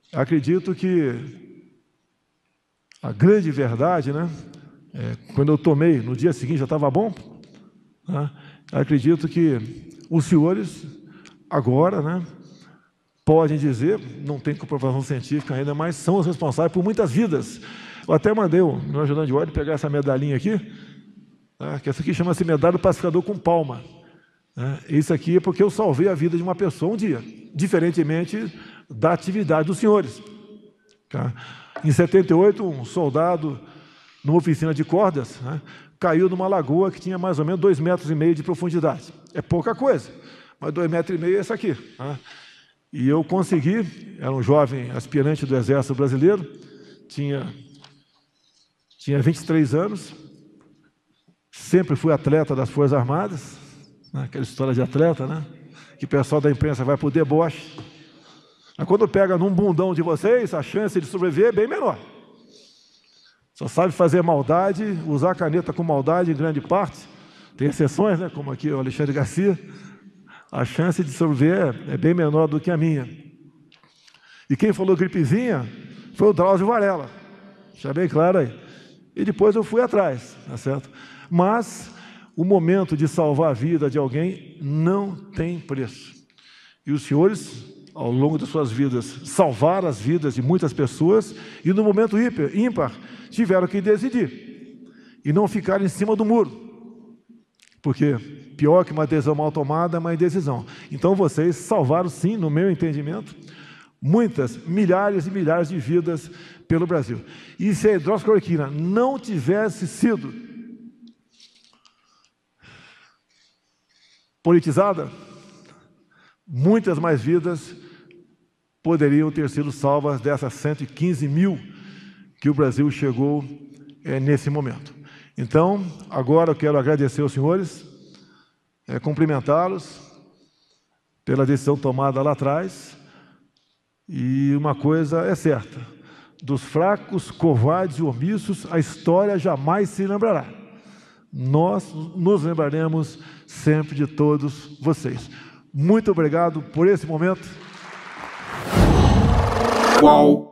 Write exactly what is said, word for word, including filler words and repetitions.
acredito que a grande verdade, né, é, quando eu tomei, no dia seguinte já estava bom, né, acredito que os senhores, agora, né, podem dizer, não tem comprovação científica ainda, mas são os responsáveis por muitas vidas. Eu até mandei o meu ajudante de ordem pegar essa medalhinha aqui, né, que essa aqui chama-se medalha do pacificador com palma. Né, isso aqui é porque eu salvei a vida de uma pessoa um dia, diferentemente da atividade dos senhores. Tá? Em setenta e oito, um soldado, numa oficina de cordas, né, caiu numa lagoa que tinha mais ou menos dois metros e meio de profundidade. É pouca coisa, mas dois metros e meio é isso aqui. Né? E eu consegui, era um jovem aspirante do Exército Brasileiro, tinha, tinha vinte e três anos, sempre fui atleta das Forças Armadas, né, aquela história de atleta, né, que o pessoal da imprensa vai para o deboche. Mas quando pega num bundão de vocês, a chance de sobreviver é bem menor. Só sabe fazer maldade, usar a caneta com maldade em grande parte. Tem exceções, né, como aqui o Alexandre Garcia. A chance de sobreviver é bem menor do que a minha. E quem falou gripezinha foi o Drauzio Varela. Deixa bem claro aí. E depois eu fui atrás, tá certo? Mas o momento de salvar a vida de alguém não tem preço. E os senhores, ao longo de suas vidas, salvaram as vidas de muitas pessoas e no momento ímpar tiveram que decidir e não ficar em cima do muro. Porque pior que uma decisão mal tomada é uma indecisão. Então vocês salvaram, sim, no meu entendimento, muitas, milhares e milhares de vidas pelo Brasil. E se a hidroxicloroquina não tivesse sido politizada, muitas mais vidas poderiam ter sido salvas dessas cento e quinze mil que o Brasil chegou é, nesse momento. Então, agora eu quero agradecer aos senhores, é, cumprimentá-los pela decisão tomada lá atrás. E uma coisa é certa, dos fracos, covardes e omissos, a história jamais se lembrará. Nós nos lembraremos sempre de todos vocês. Muito obrigado por esse momento. Uau!